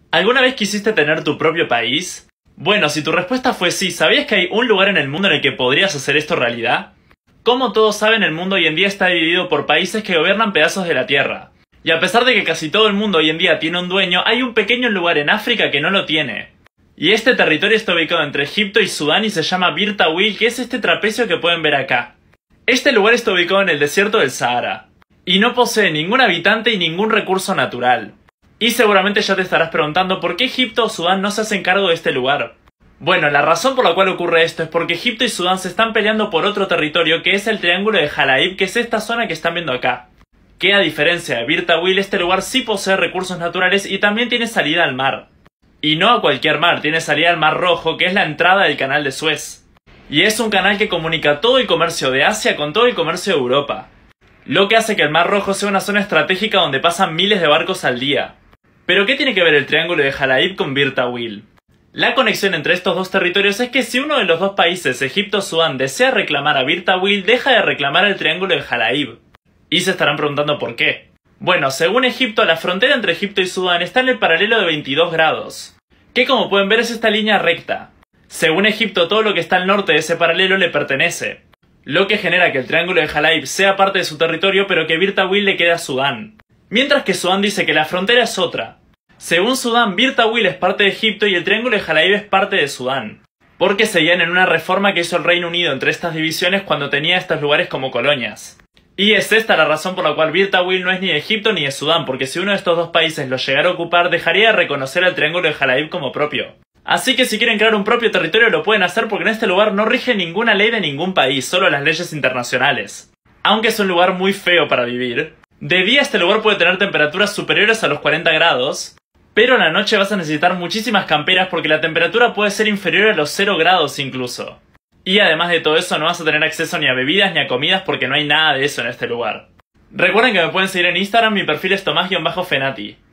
¿Alguna vez quisiste tener tu propio país? Bueno, si tu respuesta fue sí, ¿sabías que hay un lugar en el mundo en el que podrías hacer esto realidad? Como todos saben, el mundo hoy en día está dividido por países que gobiernan pedazos de la tierra. Y a pesar de que casi todo el mundo hoy en día tiene un dueño, hay un pequeño lugar en África que no lo tiene. Y este territorio está ubicado entre Egipto y Sudán y se llama Bir Tawil, que es este trapecio que pueden ver acá. Este lugar está ubicado en el desierto del Sahara. Y no posee ningún habitante y ningún recurso natural. Y seguramente ya te estarás preguntando por qué Egipto o Sudán no se hacen cargo de este lugar. Bueno, la razón por la cual ocurre esto es porque Egipto y Sudán se están peleando por otro territorio que es el Triángulo de Jalaib, que es esta zona que están viendo acá. Que a diferencia de Bir Tawil, este lugar sí posee recursos naturales y también tiene salida al mar. Y no a cualquier mar, tiene salida al Mar Rojo, que es la entrada del Canal de Suez. Y es un canal que comunica todo el comercio de Asia con todo el comercio de Europa. Lo que hace que el Mar Rojo sea una zona estratégica donde pasan miles de barcos al día. ¿Pero qué tiene que ver el Triángulo de Jalaib con Bir Tawil? La conexión entre estos dos territorios es que si uno de los dos países, Egipto o Sudán, desea reclamar a Bir Tawil, deja de reclamar el Triángulo de Jalaib. Y se estarán preguntando por qué. Bueno, según Egipto, la frontera entre Egipto y Sudán está en el paralelo de 22 grados, que como pueden ver es esta línea recta. Según Egipto, todo lo que está al norte de ese paralelo le pertenece, lo que genera que el Triángulo de Jalaib sea parte de su territorio, pero que Bir Tawil le quede a Sudán. Mientras que Sudán dice que la frontera es otra. Según Sudán, Bir Tawil es parte de Egipto y el Triángulo de Jalaib es parte de Sudán, porque seguían en una reforma que hizo el Reino Unido entre estas divisiones cuando tenía estos lugares como colonias. Y es esta la razón por la cual Bir Tawil no es ni de Egipto ni de Sudán, porque si uno de estos dos países lo llegara a ocupar, dejaría de reconocer al Triángulo de Jalaib como propio. Así que si quieren crear un propio territorio lo pueden hacer porque en este lugar no rige ninguna ley de ningún país, solo las leyes internacionales. Aunque es un lugar muy feo para vivir, de día este lugar puede tener temperaturas superiores a los 40 grados, pero en la noche vas a necesitar muchísimas camperas porque la temperatura puede ser inferior a los 0 grados incluso. Y además de todo eso no vas a tener acceso ni a bebidas ni a comidas porque no hay nada de eso en este lugar. Recuerden que me pueden seguir en Instagram, mi perfil es Tomás-Fenati.